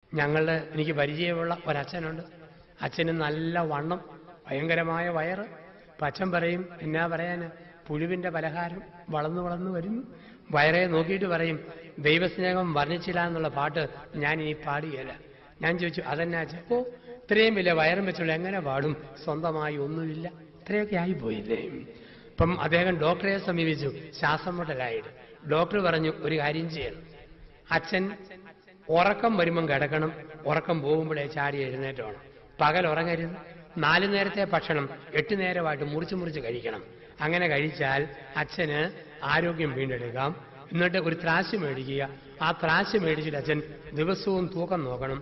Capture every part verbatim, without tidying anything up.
ഞങ്ങളുടെ എനിക്ക് പരിചയമുള്ള ഒരച്ഛനുണ്ട്. അച്ഛന് നല്ല വണ്ണം, ഭയങ്കരമായ വയറ്. അപ്പം അച്ഛൻ പറയും, എന്നാ പറയാൻ, പുഴുവിൻ്റെ പലഹാരം വളർന്നു വളർന്നു വരുന്നു. വയറെ നോക്കിയിട്ട് പറയും, ദൈവസ്നേഹം വർണ്ണിച്ചില്ല എന്നുള്ള പാട്ട് ഞാൻ ഇനി പാടുകയില്ല. ഞാൻ ചോദിച്ചു, അതെന്നാ അച്ഛൻ? ഓ, ഇത്രയും വലിയ വയറും വെച്ചുള്ള എങ്ങനെ പാടും, സ്വന്തമായി ഒന്നുമില്ല, ഇത്രയൊക്കെ ആയിപ്പോയില്ലേ. അപ്പം അദ്ദേഹം ഡോക്ടറെ സമീപിച്ചു, ശ്വാസം മുട്ടലായിട്ട്. ഡോക്ടർ പറഞ്ഞു, ഒരു കാര്യം ചെയ്യണം, അച്ഛൻ ഉറക്കം വരുമ്പം കിടക്കണം, ഉറക്കം പോകുമ്പോഴേ ചാടി എഴുന്നേറ്റോണം, പകൽ ഉറങ്ങരുത്, നാലു നേരത്തെ ഭക്ഷണം എട്ട് നേരമായിട്ട് മുറിച്ച് മുറിച്ച് കഴിക്കണം. അങ്ങനെ കഴിച്ചാൽ അച്ഛന് ആരോഗ്യം വീണ്ടെടുക്കാം. എന്നിട്ട് ഒരു ത്രാശ് മേടിക്കുക, ആ ത്രാശ് മേടിച്ചിട്ട് അച്ഛൻ ദിവസവും തൂക്കം നോക്കണം,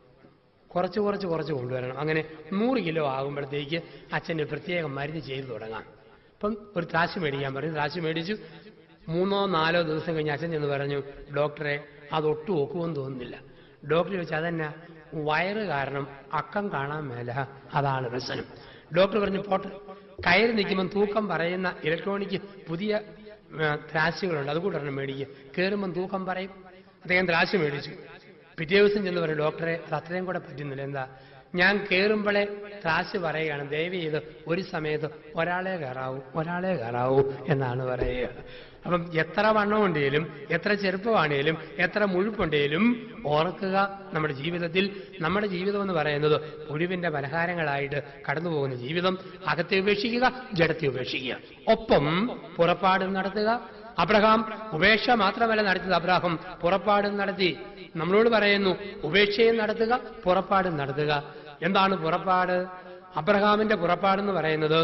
കുറച്ച് കുറച്ച് കുറച്ച് കൊണ്ടുവരണം. അങ്ങനെ നൂറ് കിലോ ആകുമ്പോഴത്തേക്ക് അച്ഛന് പ്രത്യേകം മരുന്ന് ചെയ്തു തുടങ്ങാം. അപ്പം ഒരു ത്രാശ് മേടിക്കാൻ പറഞ്ഞു. ത്രാശ് മേടിച്ചു. മൂന്നോ നാലോ ദിവസം കഴിഞ്ഞ് അച്ഛൻ ചെന്ന് പറഞ്ഞു, ഡോക്ടറെ അതൊട്ടും ഒക്കുമെന്ന് തോന്നുന്നില്ല. ഡോക്ടർ ചോദിച്ചാൽ അതെന്നാ? വയറ് കാരണം അക്കം കാണാൻ മേല, അതാണ് പ്രശ്നം. ഡോക്ടർ പറഞ്ഞു, പോട്ടെ, കയറി നിൽക്കുമ്പം തൂക്കം പറയുന്ന ഇലക്ട്രോണിക് പുതിയ ത്രാശുകളുണ്ട്, അതുകൂടെ മേടിക്കുക, കയറുമ്പം തൂക്കം പറയും. അദ്ദേഹം ത്രാശ് മേടിച്ചു. പിറ്റേ ദിവസം ചെന്ന് പറയും, ഡോക്ടറെ അത് അത്രയും കൂടെ പറ്റുന്നില്ല. എന്താ? ഞാൻ കയറുമ്പോഴേ ത്രാശ് പറയുകയാണ്, ദയവ് ചെയ്ത് ഒരു സമയത്ത് ഒരാളെ കയറാവൂ ഒരാളെ കയറാവൂ എന്നാണ് പറയുക. അപ്പം എത്ര വണ്ണമുണ്ടെങ്കിലും എത്ര ചെറുപ്പമാണേലും എത്ര മുഴുപ്പുണ്ടെങ്കിലും ഓർക്കുക, നമ്മുടെ ജീവിതത്തിൽ നമ്മുടെ ജീവിതം എന്ന് പറയുന്നത് പുഴുവിന്റെ പലഹാരങ്ങളായിട്ട് കടന്നുപോകുന്ന ജീവിതം. അകത്തെ ഉപേക്ഷിക്കുക, ജഡത്തെ ഉപേക്ഷിക്കുക, ഒപ്പം പുറപ്പാടും നടത്തുക. അബ്രഹാം ഉപേക്ഷ മാത്രമല്ല നടത്തിയത്, അബ്രഹാം പുറപ്പാടും നടത്തി. നമ്മളോട് പറയുന്നു, ഉപേക്ഷയും നടത്തുക, പുറപ്പാടും നടത്തുക. എന്താണ് പുറപ്പാട്? അബ്രഹാമിന്റെ പുറപ്പാടെന്ന് പറയുന്നത്,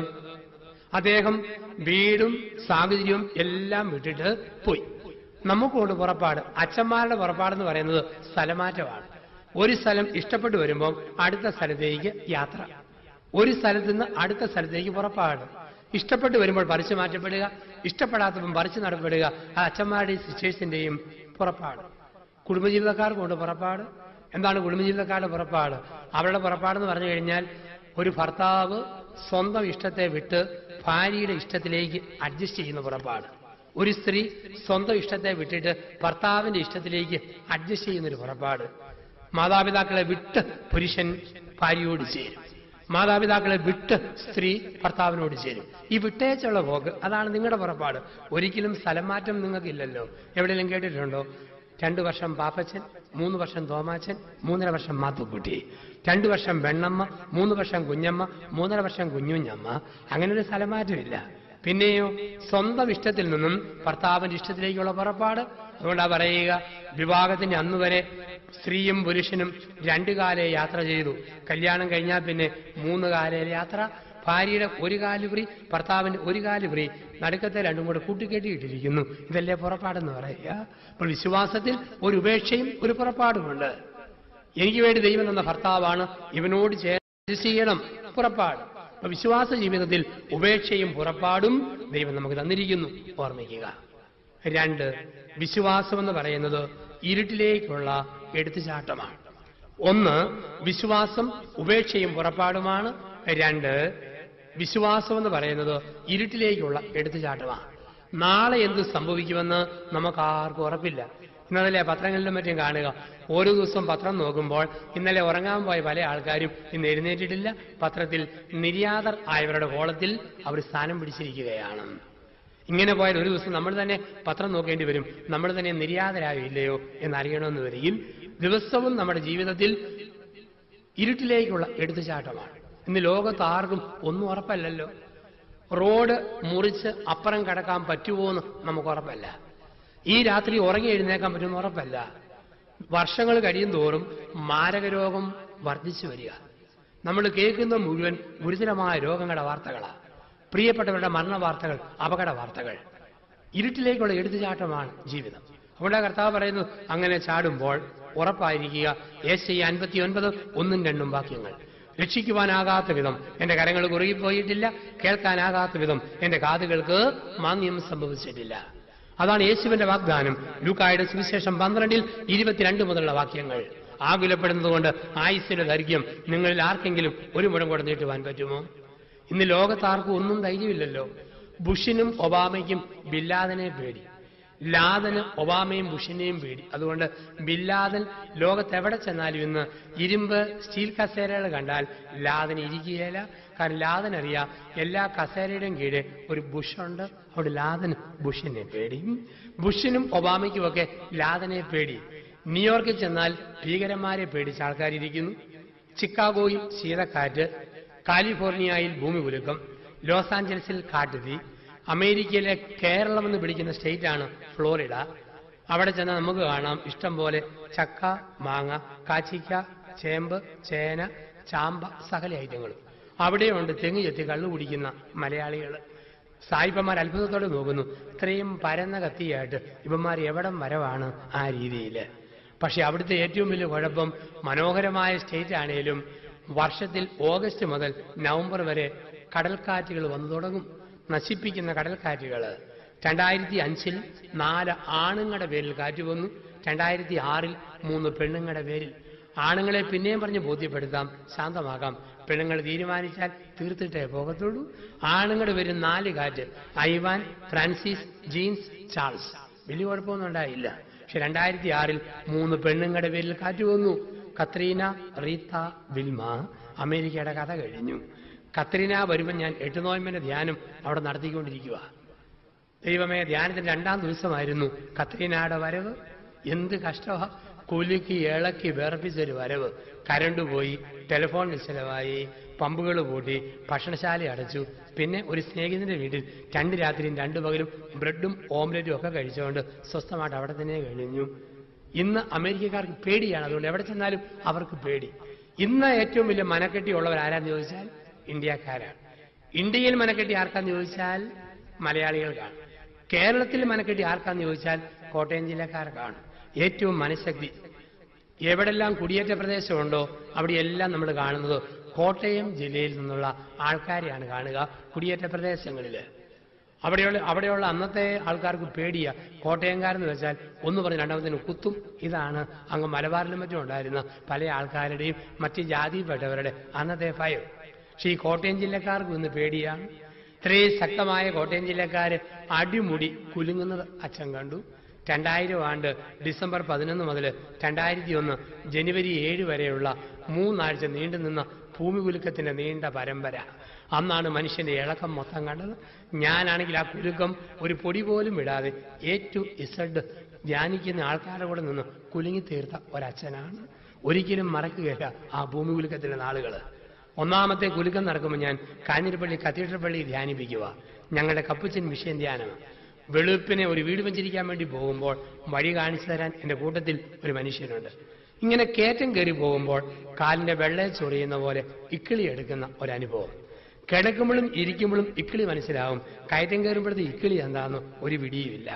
അദ്ദേഹം വീടും സാഹചര്യവും എല്ലാം വിട്ടിട്ട് പോയി. നമുക്കുണ്ട് പുറപ്പാട്. അച്ഛന്മാരുടെ പുറപ്പാടെന്ന് പറയുന്നത് സ്ഥലമാറ്റമാണ്. ഒരു സ്ഥലം ഇഷ്ടപ്പെട്ടു വരുമ്പോൾ അടുത്ത സ്ഥലത്തേക്ക് യാത്ര, ഒരു സ്ഥലത്ത് നിന്ന് അടുത്ത സ്ഥലത്തേക്ക് പുറപ്പാട്. ഇഷ്ടപ്പെട്ടു വരുമ്പോൾ പറിച്ചു മാറ്റപ്പെടുക, ഇഷ്ടപ്പെടാത്തപ്പം പറിച്ചു നടപ്പെടുക. ആ അച്ഛന്മാരുടെയും സിസ്റ്റേഴ്സിന്റെയും പുറപ്പാട്. കുടുംബജീവിതക്കാർക്കുണ്ട് പുറപ്പാട്. എന്താണ് കുടുംബജീവിതക്കാരുടെ പുറപ്പാട്? അവരുടെ പുറപ്പാടെന്ന് പറഞ്ഞു കഴിഞ്ഞാൽ, ഒരു ഭർത്താവ് സ്വന്തം ഇഷ്ടത്തെ വിട്ട് ഭാര്യയുടെ ഇഷ്ടത്തിലേക്ക് അഡ്ജസ്റ്റ് ചെയ്യുന്ന പുറപ്പാട്. ഒരു സ്ത്രീ സ്വന്തം ഇഷ്ടത്തെ വിട്ടിട്ട് ഭർത്താവിന്റെ ഇഷ്ടത്തിലേക്ക് അഡ്ജസ്റ്റ് ചെയ്യുന്നൊരു പുറപ്പാട്. മാതാപിതാക്കളെ വിട്ട് പുരുഷൻ ഭാര്യയോട് ചേരും, മാതാപിതാക്കളെ വിട്ട് സ്ത്രീ ഭർത്താവിനോട് ചേരും. ഈ വിട്ടേച്ചുള്ള പോക്ക്, അതാണ് നിങ്ങളുടെ പുറപ്പാട്. ഒരിക്കലും സ്ഥലമാറ്റം നിങ്ങൾക്കില്ലല്ലോ. എവിടെയെങ്കിലും കേട്ടിട്ടുണ്ടോ? രണ്ടു വർഷം പാപ്പച്ചൻ, മൂന്ന് വർഷം തോമാച്ചൻ, മൂന്നര വർഷം മാത്തുക്കുട്ടി, രണ്ടു വർഷം വെണ്ണമ്മ, മൂന്ന് വർഷം കുഞ്ഞമ്മ, മൂന്നര വർഷം കുഞ്ഞുഞ്ഞമ്മ. അങ്ങനെ ഒരു സ്ഥലമാറ്റമില്ല. പിന്നെയോ സ്വന്തം ഇഷ്ടത്തിൽ നിന്നും ഭർത്താവിന്റെ ഇഷ്ടത്തിലേക്കുള്ള പുറപ്പാട്. അതുകൊണ്ടാ പറയുക, വിവാഹത്തിന്റെ അന്ന് വരെ സ്ത്രീയും പുരുഷനും രണ്ടു കാലേ യാത്ര ചെയ്തു. കല്യാണം കഴിഞ്ഞാൽ പിന്നെ മൂന്ന് കാലേ യാത്ര. ഭാര്യയുടെ ഒരു കാല് ഫ്രീ, ഭർത്താവിന്റെ ഒരു കാല് ഫ്രീ, നടുക്കത്തെ രണ്ടും കൂടെ കൂട്ടിക്കെട്ടിയിട്ടിരിക്കുന്നു. ഇതല്ലേ പുറപ്പാടെന്ന് പറയുക. അപ്പോൾ വിശ്വാസത്തിൽ ഒരു ഉപേക്ഷയും ഒരു പുറപ്പാടുമുണ്ട്. എനിക്ക് വേണ്ടി ദൈവം തന്ന ഭർത്താവാണ്, ഇവനോട് ചേർന്ന് ചെയ്യണം, പുറപ്പാട്. അപ്പൊ വിശ്വാസ ജീവിതത്തിൽ ഉപേക്ഷയും പുറപ്പാടും ദൈവം നമുക്ക് തന്നിരിക്കുന്നു, ഓർമ്മിക്കുക. രണ്ട്, വിശ്വാസം എന്ന് പറയുന്നത് ഇരുട്ടിലേക്കുള്ള എടുത്തുചാട്ടമാണ്. ഒന്ന്, വിശ്വാസം ഉപേക്ഷയും പുറപ്പാടുമാണ്. രണ്ട്, വിശ്വാസം എന്ന് പറയുന്നത് ഇരുട്ടിലേക്കുള്ള എടുത്തുചാട്ടമാണ്. നാളെ എന്ത് സംഭവിക്കുമെന്ന് നമുക്ക് ആർക്കും ഉറപ്പില്ല. ഇന്നലെ പത്രങ്ങളിലും മറ്റും കാണുക, ഓരോ ദിവസവും പത്രം നോക്കുമ്പോൾ ഇന്നലെ ഉറങ്ങാൻ പോയ പല ആൾക്കാരും ഇന്ന് എഴുന്നേറ്റിട്ടില്ല. പത്രത്തിൽ നിര്യാതർ ആയവരുടെ കോളത്തിൽ അവർ സ്ഥാനം പിടിച്ചിരിക്കുകയാണ്. ഇങ്ങനെ പോയാൽ ഒരു ദിവസം നമ്മൾ തന്നെ പത്രം നോക്കേണ്ടി വരും, നമ്മൾ തന്നെ നിര്യാതരായോ ഇല്ലയോ എന്നറിയണമെന്ന് വരികിൽ ദിവസവും നമ്മുടെ ജീവിതത്തിൽ ഇരുട്ടിലേക്കുള്ള എടുത്തുചാട്ടമാണ്. ഇന്ന് ലോകത്ത് ആർക്കും ഒന്നും ഉറപ്പല്ലല്ലോ. റോഡ് മുറിച്ച് അപ്പുറം കടക്കാൻ പറ്റുമോ എന്ന് നമുക്ക് ഉറപ്പല്ല. ഈ രാത്രി ഉറങ്ങി എഴുന്നേക്കാൻ പറ്റുമെന്ന് ഉറപ്പല്ല. വർഷങ്ങൾ കഴിയും തോറും മാരകരോഗം വർദ്ധിച്ചു വരിക. നമ്മൾ കേൾക്കുന്ന മുഴുവൻ ഗുരുതരമായ രോഗങ്ങളുടെ വാർത്തകളാണ്. പ്രിയപ്പെട്ടവരുടെ മരണ വാർത്തകൾ, അപകട വാർത്തകൾ. ഇരുട്ടിലേക്കുള്ള എടുത്തുചാട്ടമാണ് ജീവിതം. അതുകൊണ്ട് കർത്താവ് പറയുന്നു, അങ്ങനെ ചാടുമ്പോൾ ഉറപ്പായിരിക്കുക. യേശയ്യ അൻപത്തി ഒൻപത് ഒന്നും രണ്ടും വാക്യങ്ങൾ. രക്ഷിക്കുവാനാകാത്ത വിധം എന്റെ കരങ്ങൾ കുറുകിപ്പോയിട്ടില്ല, കേൾക്കാനാകാത്ത വിധം എന്റെ കാതുകൾക്ക് മാന്യം സംഭവിച്ചിട്ടില്ല. അതാണ് യേശുവിന്റെ വാഗ്ദാനം. ലൂക്കായുടെ സുവിശേഷം പന്ത്രണ്ടിൽ ഇരുപത്തിരണ്ട് മുതലുള്ള വാക്യങ്ങൾ. ആകുലപ്പെടുന്നത് കൊണ്ട് ആയുസ്സിന്റെ ദൈർഘ്യം നിങ്ങളിൽ ആർക്കെങ്കിലും ഒരു മുഴം കൂടെ നീട്ടുവാൻ പറ്റുമോ? ഇന്ന് ലോകത്താർക്കും ഒന്നും ധൈര്യമില്ലല്ലോ. ബുഷിനും ഒബാമയ്ക്കും ബില്ലാദിനെ പേടി. ലാദന് ഒബാമയും ബുഷിനെയും പേടി. അതുകൊണ്ട് ബിൻ ലാദൻ ലോകത്തെവിടെ ചെന്നാലും ഇന്ന് ഇരുമ്പ് സ്റ്റീൽ കസേരകൾ കണ്ടാൽ ലാദൻ ഇരിക്കുകയില്ല. കാരണം ലാദൻ അറിയാം എല്ലാ കസേരയുടെയും കീഴെ ഒരു ബുഷുണ്ട്. അവിടെ ലാദന് ബുഷിനെ പേടി. ബുഷിനും ഒബാമയ്ക്കുമൊക്കെ ലാദനെ പേടി. ന്യൂയോർക്കിൽ ചെന്നാൽ ഭീകരന്മാരെ പേടിച്ച ആൾക്കാരിയ്ക്കുന്നു. ചിക്കാഗോയിൽ ശീതക്കാറ്റ്, കാലിഫോർണിയയിൽ ഭൂമി കുലുക്കം, ലോസ് ആഞ്ചലസിൽ കാട്ടുതീ, അമേരിക്കയിലെ കേരളം എന്ന് വിളിക്കുന്ന സ്റ്റേറ്റാണ് ഫ്ലോറിഡ. അവിടെ ചെന്നാൽ നമുക്ക് കാണാം ഇഷ്ടം പോലെ ചക്ക, മാങ്ങ, കാച്ചിക്ക, ചേമ്പ്, ചേന, ചാമ്പ, സകല ഐറ്റങ്ങളും. അവിടെയുണ്ട് തെങ്ങ് ചെത്തി കള്ളു കുടിക്കുന്ന മലയാളികൾ. സായിപ്പന്മാർ അത്ഭുതത്തോടെ നോക്കുന്നു, ഇത്രയും പരന്ന കത്തിയായിട്ട് ഇവന്മാർ എവിടം വരവാണ് ആ രീതിയിൽ. പക്ഷെ അവിടുത്തെ ഏറ്റവും വലിയ കുഴപ്പം മനോഹരമായ സ്റ്റേറ്റ് ആണെങ്കിലും വർഷത്തിൽ ഓഗസ്റ്റ് മുതൽ നവംബർ വരെ കടൽക്കാറ്റുകൾ വന്നു തുടങ്ങും. നശിപ്പിക്കുന്ന കടൽക്കാറ്റുകൾ. രണ്ടായിരത്തി അഞ്ചിൽ നാല് ആണുങ്ങളുടെ പേരിൽ കാറ്റ് വന്നു. രണ്ടായിരത്തി ആറിൽ മൂന്ന് പെണ്ണുങ്ങളുടെ പേരിൽ. ആണുങ്ങളെ പിന്നെയും പറഞ്ഞ് ബോധ്യപ്പെടുത്താം, ശാന്തമാക്കാം. പെണ്ണുങ്ങൾ തീരുമാനിച്ചാൽ തീർത്തിട്ടേ പോകത്തുള്ളൂ. ആണുങ്ങളുടെ പേരിൽ നാല് കാറ്റ്: ഐവാൻ, ഫ്രാൻസിസ്, ജീൻസ്, ചാൾസ്. വലിയ കുഴപ്പമൊന്നും ഉണ്ടായില്ല. പക്ഷെ രണ്ടായിരത്തി ആറിൽ മൂന്ന് പെണ്ണുങ്ങളുടെ പേരിൽ കാറ്റ് വന്നു: കത്രീന, റീത്ത, വിൽമ. അമേരിക്കയുടെ കഥ കഴിഞ്ഞു. കത്രീന വരുമ്പോൾ ഞാൻ എട്ട് നോയമ്പിന്റെ ധ്യാനം അവിടെ നടത്തിക്കൊണ്ടിരിക്കുക. ദൈവമേ, ധ്യാനത്തിന്റെ രണ്ടാം ദിവസമായിരുന്നു കത്രീനയുടെ വരവ്. എന്ത് കഷ്ടമാണ്! കുലുക്കി ഇളക്കി വേർപ്പിച്ചൊരു വരവ്. കരണ്ട് പോയി, ടെലിഫോൺ നിശ്ചലമായി, പമ്പുകൾ പൂട്ടി, ഭക്ഷണശാല അടച്ചു. പിന്നെ ഒരു സ്നേഹിതന്റെ വീട്ടിൽ രണ്ട് രാത്രിയും രണ്ടു പകലും ബ്രെഡും ഓംലെറ്റും ഒക്കെ കഴിച്ചുകൊണ്ട് സ്വസ്ഥമായിട്ട് അവിടെ തന്നെ കഴിഞ്ഞു. ഇന്ന് അമേരിക്കക്കാർക്ക് പേടിയാണ്. അതുകൊണ്ട് എവിടെ ചെന്നാലും അവർക്ക് പേടി. ഇന്ന് ഏറ്റവും വലിയ മനക്കെട്ടിയുള്ളവർ ആരാന്ന് ചോദിച്ചാൽ ഇന്ത്യക്കാരാണ്. ഇന്ത്യയിൽ മനക്കെട്ടി ആർക്കാന്ന് ചോദിച്ചാൽ മലയാളികൾക്കാണ്. കേരളത്തിൽ മനക്കെട്ടി ആർക്കാന്ന് ചോദിച്ചാൽ കോട്ടയം ജില്ലക്കാർക്കാണ്. ഏറ്റവും മനഃശക്തി എവിടെല്ലാം കുടിയേറ്റ പ്രദേശമുണ്ടോ അവിടെയെല്ലാം നമ്മൾ കാണുന്നത് കോട്ടയം ജില്ലയിൽ നിന്നുള്ള ആൾക്കാരെയാണ് കാണുക. കുടിയേറ്റ പ്രദേശങ്ങളിൽ അവിടെയുള്ള അവിടെയുള്ള അന്നത്തെ ആൾക്കാർക്ക് പേടിയ. കോട്ടയംകാരെന്ന് വെച്ചാൽ ഒന്ന് പറഞ്ഞ് രണ്ടാമത്തേന് കുത്തും. ഇതാണ് അങ്ങ് മലബാറിലും മറ്റും ഉണ്ടായിരുന്ന പല ആൾക്കാരുടെയും മറ്റ് ജാതിയിൽപ്പെട്ടവരുടെ അന്നത്തെ ഭയം. പക്ഷേ ഈ കോട്ടയം ജില്ലക്കാർക്ക് ഇന്ന് പേടിയാണ്. ഇത്രയും ശക്തമായ കോട്ടയം ജില്ലക്കാര് അടിമുടി കുലുങ്ങുന്നത് അച്ഛൻ കണ്ടു. രണ്ടായിരം ആണ്ട് ഡിസംബർ പതിനൊന്ന് മുതൽ രണ്ടായിരത്തി ഒന്ന് ജനുവരി ഏഴ് വരെയുള്ള മൂന്നാഴ്ച നീണ്ടുനിന്ന ഭൂമി കുലുക്കത്തിന്റെ നീണ്ട പരമ്പര. അന്നാണ് മനുഷ്യന്റെ ഇളക്കം മൊത്തം കണ്ടത്. ഞാനാണെങ്കിൽ ആ കുലുക്കം ഒരു പൊടി പോലും വിടാതെ എ ടു ഇസഡ് ധ്യാനിക്കുന്ന ആൾക്കാരുടെ കൂടെ നിന്ന് കുലുങ്ങി തീർത്ത ഒരച്ഛനാണ്. ഒരിക്കലും മറക്കുകയില്ല ആ ഭൂമി കുലുക്കത്തിന്റെ നാളുകൾ. ഒന്നാമത്തെ കുലുക്കം നടക്കുമ്പോൾ ഞാൻ കാഞ്ഞിരപ്പള്ളി കത്തീഡ്രൽ പള്ളി ധ്യാനിപ്പിക്കുക. ഞങ്ങളുടെ കപ്പുച്ചൻ വിഷയം ധ്യാനം. വെളുപ്പിനെ ഒരു വീട് വെഞ്ചരിക്കാൻ വേണ്ടി പോകുമ്പോൾ വഴി കാണിച്ചു തരാൻ എൻ്റെ കൂട്ടത്തിൽ ഒരു മനുഷ്യനുണ്ട്. ഇങ്ങനെ കയറ്റം കയറി പോകുമ്പോൾ കാലിന്റെ വെള്ളയെ ചൊറിയുന്ന പോലെ ഇക്കിളി എടുക്കുന്ന ഒരനുഭവം. കിടക്കുമ്പോഴും ഇരിക്കുമ്പോഴും ഇക്കിളി മനസ്സിലാവും. കയറ്റം കയറുമ്പോഴത്തെ ഇക്കിളി എന്താണെന്ന് ഒരു പിടിയുമില്ല.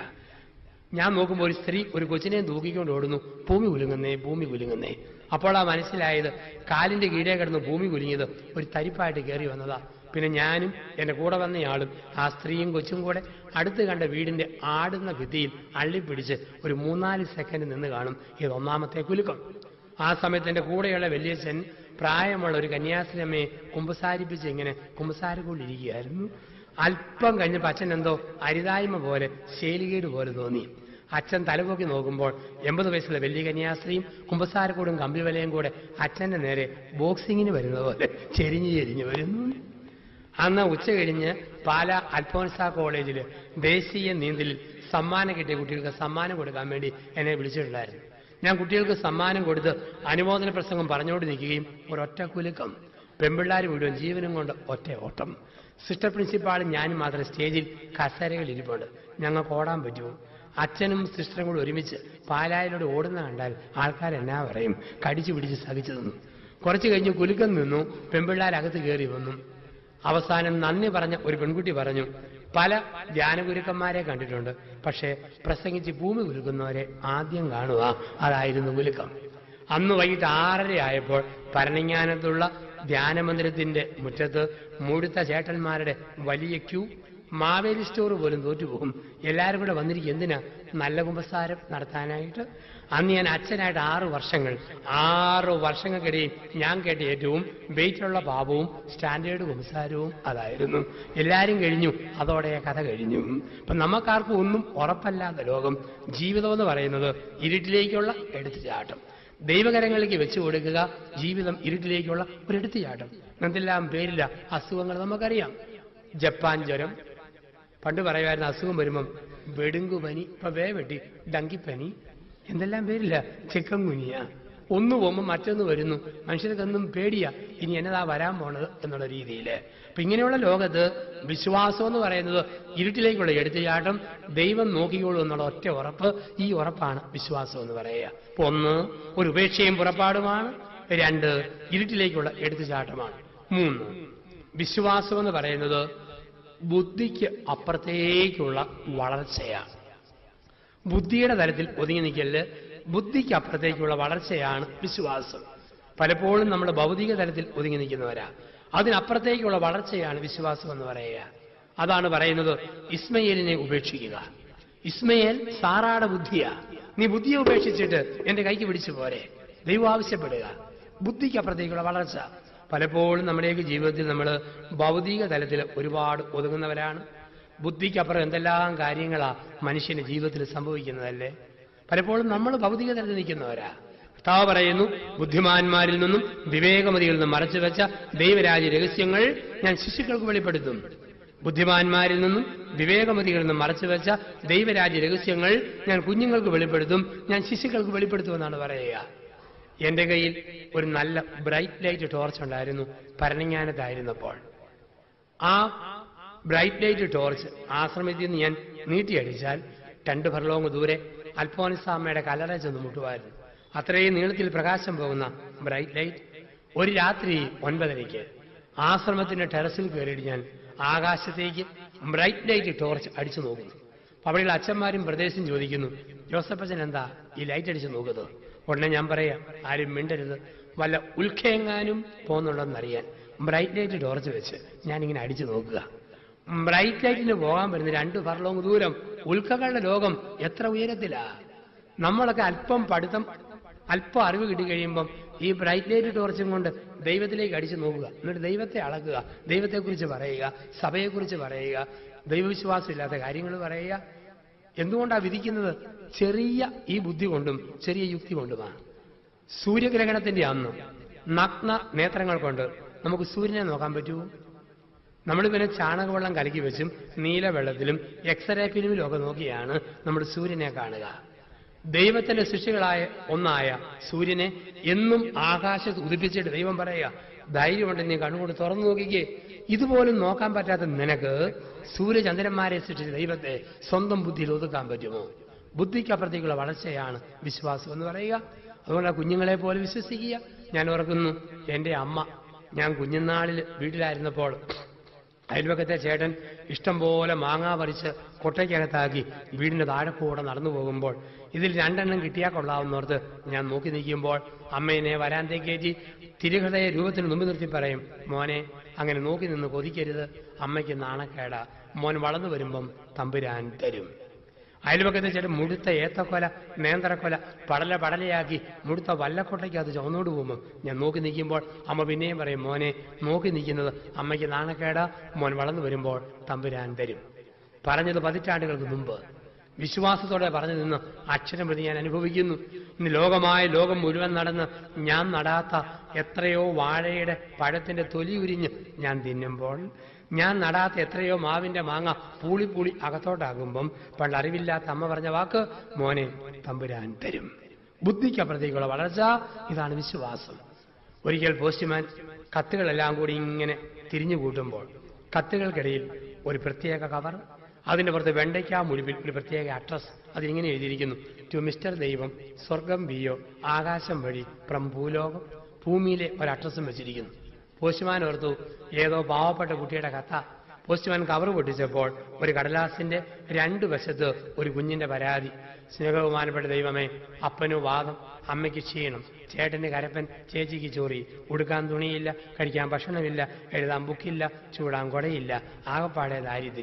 ഞാൻ നോക്കുമ്പോൾ ഒരു സ്ത്രീ ഒരു കൊച്ചിനെ തൂക്കിക്കൊണ്ട് ഓടുന്നു. ഭൂമി കുലുങ്ങുന്നേ, ഭൂമി കുലുങ്ങുന്നേ. അപ്പോൾ ആ മനസ്സിലായത് കാലിന്റെ കീഴേ കിടന്ന് ഭൂമി കുലുങ്ങിയത് ഒരു തരിപ്പായിട്ട് കയറി വന്നതാ. പിന്നെ ഞാനും എൻ്റെ കൂടെ വന്നയാളും ആ സ്ത്രീയും കൊച്ചും കൂടെ അടുത്ത് കണ്ട വീടിന്റെ ആടുന്ന ഭിത്തിയിൽ അള്ളിപ്പിടിച്ച് ഒരു മൂന്നാല് സെക്കൻഡ് നിന്ന് കാണും. ഇത് ഒന്നാമത്തെ കുലുക്കം. ആ സമയത്ത് എൻ്റെ കൂടെയുള്ള വലിയച്ഛൻ പ്രായമുള്ള ഒരു കന്യാസ്ത്രീയമ്മയെ കുമ്പസാരിപ്പിച്ച് ഇങ്ങനെ കുമ്പസാരക്കൊണ്ടിരിക്കുകയായിരുന്നു. അല്പം കഴിഞ്ഞപ്പോൾ അച്ഛൻ എന്തോ അരിതായ്മ പോലെ ശേലികേട് പോലെ തോന്നി. അച്ഛൻ തലപൊക്കി നോക്കുമ്പോൾ എൺപത് വയസ്സുള്ള വലിയ കന്യാസ്ത്രീയും കുമ്പസാരക്കൂടും കമ്പിവലയും കൂടെ അച്ഛന്റെ നേരെ ബോക്സിങ്ങിന് വരുന്നത് പോലെ ചെരിഞ്ഞു ചെരിഞ്ഞു വരുന്നു. അന്ന് ഉച്ച കഴിഞ്ഞ് പാല അൽഫോൻസ കോളേജിൽ ദേശീയ നീന്തലിൽ സമ്മാനം കിട്ടിയ കുട്ടികൾക്ക് സമ്മാനം കൊടുക്കാൻ വേണ്ടി എന്നെ വിളിച്ചിട്ടുണ്ടായിരുന്നു. ഞാൻ കുട്ടികൾക്ക് സമ്മാനം കൊടുത്ത് അനുമോദന പ്രസംഗം പറഞ്ഞുകൊണ്ട് നിൽക്കുകയും ഒരൊറ്റ കുലുക്കം. പെൺപിള്ളാർ മുഴുവൻ ജീവനും കൊണ്ട് ഒറ്റ ഓട്ടം. സിസ്റ്റർ പ്രിൻസിപ്പാളും ഞാനും മാത്രം സ്റ്റേജിൽ കസേരകൾ ഇരിപ്പുണ്ട്. ഞങ്ങൾക്ക് ഓടാൻ പറ്റുമോ? അച്ഛനും സിസ്റ്ററും കൂടെ ഒരുമിച്ച് പാലായിലൂടെ ഓടുന്ന കണ്ടാൽ ആൾക്കാരെന്നാ പറയും? കടിച്ചു പിടിച്ച് സഹിച്ചു നിന്നു. കുറച്ച് കഴിഞ്ഞ് കുലുക്കം നിന്നു. പെൺപിള്ളാരകത്ത് കയറി വന്നു. അവസാനം നന്ദി പറഞ്ഞ ഒരു പെൺകുട്ടി പറഞ്ഞു, പല ധ്യാനഗുരുക്കന്മാരെ കണ്ടിട്ടുണ്ട്, പക്ഷേ പ്രസംഗിച്ച് ഭൂമി കുലുക്കുന്നവരെ ആദ്യം കാണുക. അതായിരുന്നു കുലുക്കം. അന്ന് വൈകിട്ട് ആറര ആയപ്പോൾ ഭരണങ്ങാനത്തുള്ള ധ്യാനമന്ദിരത്തിന്റെ മുറ്റത്ത് മുഴുത്ത ചേട്ടന്മാരുടെ വലിയ ക്യൂ. മാവേലി സ്റ്റോർ പോലും തോറ്റുപോകും. എല്ലാവരും കൂടെ വന്നിരിക്കും. എന്തിനാ? നല്ല കുമ്പസാരം നടത്താനായിട്ട്. അന്ന് ഞാൻ അച്ഛനായിട്ട് ആറ് വർഷങ്ങൾ ആറ് വർഷങ്ങൾക്കിടയിൽ ഞാൻ കേട്ട ഏറ്റവും വെയിറ്റുള്ള പാപവും സ്റ്റാൻഡേർഡ് കുമ്പസാരവും അതായിരുന്നു. എല്ലാവരും കഴിഞ്ഞു, അതോടെ കഥ കഴിഞ്ഞു. അപ്പം നമുക്കാർക്കും ഒന്നും ഉറപ്പല്ലാത്ത ലോകം. ജീവിതം എന്ന് പറയുന്നത് ഇരുട്ടിലേക്കുള്ള എടുത്തുചാട്ടം. ദൈവകരങ്ങളിലേക്ക് വെച്ചു കൊടുക്കുക. ജീവിതം ഇരുട്ടിലേക്കുള്ള ഒരു എടുത്തുചാട്ടം. എന്തെല്ലാം പേരില്ല അസുഖങ്ങൾ നമുക്കറിയാം. ജപ്പാൻ ജ്വരം, പണ്ട് പറയുമായിരുന്നു അസുഖം വരുമ്പം വെടുങ്കുപനി, ഇപ്പൊ വേവെട്ടി ഡങ്കിപ്പനി, എന്തെല്ലാം പേരില്ല, ചിക്കൻ കുനിയ. ഒന്ന് പോകുമ്പോൾ മറ്റൊന്ന് വരുന്നു. മനുഷ്യർക്കൊന്നും പേടിയാ ഇനി എന്നതാ വരാൻ പോണത് എന്നുള്ള രീതിയിൽ. അപ്പൊ ഇങ്ങനെയുള്ള ലോകത്ത് വിശ്വാസം എന്ന് പറയുന്നത് ഇരുട്ടിലേക്കുള്ള എടുത്തുചാട്ടം. ദൈവം നോക്കിക്കോളൂ എന്നുള്ള ഒറ്റ ഉറപ്പ്, ഈ ഉറപ്പാണ് വിശ്വാസം എന്ന് പറയുക. അപ്പൊ ഒന്ന്, ഒരു ഉപേക്ഷയും പുറപ്പാടുമാണ്. രണ്ട്, ഇരുട്ടിലേക്കുള്ള എടുത്തുചാട്ടമാണ്. മൂന്ന്, വിശ്വാസം എന്ന് പറയുന്നത് ബുദ്ധിക്ക് അപ്പുറത്തേക്കുള്ള വളർച്ചയാണ്. ബുദ്ധിയുടെ തലത്തിൽ ഒതുങ്ങി നിൽക്കല്, ബുദ്ധിക്ക് അപ്പുറത്തേക്കുള്ള വളർച്ചയാണ് വിശ്വാസം. പലപ്പോഴും നമ്മൾ ഭൗതിക തലത്തിൽ ഒതുങ്ങി നിൽക്കുന്നവരാ. അതിനപ്പുറത്തേക്കുള്ള വളർച്ചയാണ് വിശ്വാസം എന്ന് പറയുക. അതാണ് പറയുന്നത് ഇസ്മയേലിനെ ഉപേക്ഷിക്കുക. ഇസ്മയേൽ സാറാടെ ബുദ്ധിയാ. നീ ബുദ്ധിയെ ഉപേക്ഷിച്ചിട്ട് എന്റെ കൈക്ക് പിടിച്ചു പോരെ. ദൈവം ആവശ്യപ്പെടുക ബുദ്ധിക്ക് അപ്പുറത്തേക്കുള്ള വളർച്ച. പലപ്പോഴും നമ്മുടെയൊക്കെ ജീവിതത്തിൽ നമ്മൾ ഭൗതിക തലത്തിൽ ഒരുപാട് ഒതുങ്ങുന്നവരാണ്. ബുദ്ധിക്കപ്പുറം എന്തെല്ലാം കാര്യങ്ങളാ മനുഷ്യന്റെ ജീവിതത്തിൽ സംഭവിക്കുന്നതല്ലേ. പലപ്പോഴും നമ്മൾ ഭൗതിക തലത്തിൽ നിൽക്കുന്നവരാ. കർത്താവ് പറയുന്നു, ബുദ്ധിമാന്മാരിൽ നിന്നും വിവേകമതികളിൽ നിന്നും മറച്ചുവെച്ച ദൈവരാജ്യ രഹസ്യങ്ങൾ ഞാൻ ശിശുക്കൾക്ക് വെളിപ്പെടുത്തും. ബുദ്ധിമാന്മാരിൽ നിന്നും വിവേകമതികളിൽ നിന്നും മറച്ചുവെച്ച ദൈവരാജ്യ രഹസ്യങ്ങൾ ഞാൻ കുഞ്ഞുങ്ങൾക്ക് വെളിപ്പെടുത്തും, ഞാൻ ശിശുക്കൾക്ക് വെളിപ്പെടുത്തുമെന്നാണ് പറയുക. എന്റെ കയ്യിൽ ഒരു നല്ല ബ്രൈറ്റ് ലൈറ്റ് ടോർച്ച് ഉണ്ടായിരുന്നു പരണിങ്ങാനത്തായിരുന്നപ്പോൾ. ആ ബ്രൈറ്റ് ലൈറ്റ് ടോർച്ച് ആശ്രമത്തിൽ നിന്ന് ഞാൻ നീട്ടിയടിച്ചാൽ രണ്ട് ഫർലോങ് ദൂരെ അൽഫോൻസാമ്മയുടെ കല്ലറ ചെന്ന് മുട്ടുമായിരുന്നു. അത്രയും നീളത്തിൽ പ്രകാശം പോകുന്ന ബ്രൈറ്റ് ലൈറ്റ്. ഒരു രാത്രി ഒൻപതരയ്ക്ക് ആശ്രമത്തിന്റെ ടെറസിൽ കയറിയിട്ട് ഞാൻ ആകാശത്തേക്ക് ബ്രൈറ്റ് ലൈറ്റ് ടോർച്ച് അടിച്ചു നോക്കുന്നു. അവിടെയുള്ള അച്ഛന്മാരും പ്രദേശം ചോദിക്കുന്നു, ജോസഫ് അച്ഛൻ എന്താ ഈ ലൈറ്റ് അടിച്ചു നോക്കുന്നത്? ഉടനെ ഞാൻ പറയാം, ആരും മിണ്ടരുത്, വല്ല ഉൽക്കയെങ്ങാനും പോകുന്നുണ്ടോന്നറിയാൻ ബ്രൈറ്റ് ലൈറ്റ് ടോർച്ച് വെച്ച് ഞാനിങ്ങനെ അടിച്ചു നോക്കുക. ബ്രൈറ്റ് ലൈറ്റിന് പോകാൻ വരുന്ന രണ്ട് ഫർലോങ് ദൂരം. ഉൽക്കകളുടെ ലോകം എത്ര ഉയരത്തിലാ. നമ്മളൊക്കെ അല്പം പഠിത്തം, അല്പം അറിവ് കിട്ടി കഴിയുമ്പം ഈ ബ്രൈറ്റ് ലൈറ്റ് ടോർച്ചും കൊണ്ട് ദൈവത്തിലേക്ക് അടിച്ചു നോക്കുക. എന്നിട്ട് ദൈവത്തെ അളക്കുക, ദൈവത്തെക്കുറിച്ച് പറയുക, സഭയെക്കുറിച്ച് പറയുക, ദൈവവിശ്വാസം ഇല്ലാത്ത കാര്യങ്ങൾ പറയുക. എന്തുകൊണ്ടാണ് വിധിക്കുന്നത്? ചെറിയ ഈ ബുദ്ധി കൊണ്ടും ചെറിയ യുക്തി കൊണ്ടുമാണ്. സൂര്യഗ്രഹണത്തിന്റെ അന്ന് നഗ്ന നേത്രങ്ങൾ കൊണ്ട് നമുക്ക് സൂര്യനെ നോക്കാൻ പറ്റുമോ? നമ്മൾ പിന്നെ ചാണകവെള്ളം കലക്കി വെച്ചും നീലവെള്ളത്തിലും എക്സ്റേ ഫിലിമിലും ഒക്കെ നോക്കിയാണ് നമ്മൾ സൂര്യനെ കാണുക. ദൈവത്തിന്റെ സൃഷ്ടികളായ ഒന്നായ സൂര്യനെ എന്നും ആകാശത്ത് ഉദിപ്പിച്ചിട്ട് ദൈവം പറയുക, ധൈര്യമുണ്ട് നീ കണ്ണുകൊണ്ട് തുറന്നു നോക്കിക്കേ. ഇതുപോലും നോക്കാൻ പറ്റാത്ത നിനക്ക് സൂര്യചന്ദ്രന്മാരെ സൃഷ്ടിച്ച ദൈവത്തെ സ്വന്തം ബുദ്ധിയിൽ ഒതുക്കാൻ പറ്റുമോ? ബുദ്ധിക്കപ്പുറത്തേക്കുള്ള വളർച്ചയാണ് വിശ്വാസം എന്ന് പറയുക. അതുകൊണ്ട് ആ കുഞ്ഞുങ്ങളെ പോലെ വിശ്വസിക്കുക. ഞാൻ ഓർക്കുന്നു, എന്റെ അമ്മ, ഞാൻ കുഞ്ഞുനാളിൽ വീട്ടിലായിരുന്നപ്പോൾ അയൽവക്കത്തെ ചേട്ടൻ ഇഷ്ടം പോലെ മാങ്ങാ പറിച്ച് കൊട്ടയ്ക്കകത്താക്കി വീടിന്റെ താഴെക്കൂടെ നടന്നു പോകുമ്പോൾ ഇതിൽ രണ്ടെണ്ണം കിട്ടിയാൽ കൊള്ളാവുന്നോർത്ത് ഞാൻ നോക്കി നിൽക്കുമ്പോൾ അമ്മേനെ വരാന്തേക്ക് കയറ്റി തിരുഹൃദയ രൂപത്തിന് മുമ്പ് നിർത്തി പറയും, മോനെ അങ്ങനെ നോക്കി നിന്ന് കൊതിക്കരുത്, അമ്മയ്ക്ക് നാണക്കേടാ, മോൻ വളർന്നു വരുമ്പം തമ്പുരാൻ തരും. അയൽവക്കത്തെ ചേട്ടൻ മുടുത്ത ഏത്തക്കൊല, നേന്ത്രക്കൊല പടല പടലയാക്കി മുടുത്ത വല്ലക്കൊട്ടയ്ക്ക് അത് ചുവന്നോട് പോകുമ്പോൾ ഞാൻ നോക്കി നിൽക്കുമ്പോൾ അമ്മ പിന്നെയും പറയും, മോനെ നോക്കി നിൽക്കുന്നത് അമ്മയ്ക്ക് നാണക്കേടാ, മോൻ വളർന്നു വരുമ്പോൾ തമ്പുരാൻ തരും. പറഞ്ഞത് പതിറ്റാണ്ടുകൾക്ക് മുമ്പ് വിശ്വാസത്തോടെ പറഞ്ഞു നിന്ന് അക്ഷരം പ്രതി ഞാൻ അനുഭവിക്കുന്നു. ഇന്ന് ലോകമായ ലോകം മുഴുവൻ നടന്ന് ഞാൻ നടാത്ത എത്രയോ വാഴയുടെ പഴത്തിന്റെ തൊലി ഉരിഞ്ഞ് ഞാൻ തിന്നുമ്പോൾ, ഞാൻ നടാത്ത എത്രയോ മാവിന്റെ മാങ്ങ പൂളിപ്പൂളി അകത്തോട്ടാകുമ്പം പണ്ട് അറിവില്ലാത്ത അമ്മ പറഞ്ഞ വാക്ക്, മോനെ തമ്പുരാൻ തരും. ബുദ്ധിക്കപ്പുറത്തേക്കുള്ള വളർച്ച, ഇതാണ് വിശ്വാസം. ഒരിക്കൽ പോസ്റ്റ്മാൻ കത്തുകളെല്ലാം കൂടി ഇങ്ങനെ തിരിഞ്ഞു കൂട്ടുമ്പോൾ കത്തുകൾക്കിടയിൽ ഒരു പ്രത്യേക കവർ, അതിന്റെ പുറത്ത് വെണ്ടയ്ക്ക മുഴുവിൽ ഒരു പ്രത്യേക അഡ്രസ്, അതിനിങ്ങനെ എഴുതിയിരിക്കുന്നു, ടു മിസ്റ്റർ ദൈവം, സ്വർഗം വിയോ, ആകാശം വഴി ഫ്രം ഭൂലോകം. ഭൂമിയിലെ ഒരു അഡ്രസ്സും വെച്ചിരിക്കുന്നു. പോസ്റ്റ്മാൻ ഓർത്തു ഏതോ പാവപ്പെട്ട കുട്ടിയുടെ കഥ. പോസ്റ്റ്മാൻ കവർ പൊട്ടിച്ചപ്പോൾ ഒരു കടലാസിന്റെ രണ്ടു വശത്ത് ഒരു കുഞ്ഞിന്റെ പരാതി. സ്നേഹബഹുമാനപ്പെട്ട ദൈവമേ, അപ്പനു വാദം, അമ്മയ്ക്ക് ക്ഷീണം, ചേട്ടന് കരപ്പൻ, ചേച്ചിക്ക് ചോറി, ഉടുക്കാൻ തുണിയില്ല, കഴിക്കാൻ ഭക്ഷണമില്ല, എഴുതാൻ ബുക്കില്ല, ചൂടാൻ കൊടയില്ല, ആകപ്പാടെ ദാരിദ്ര്യം.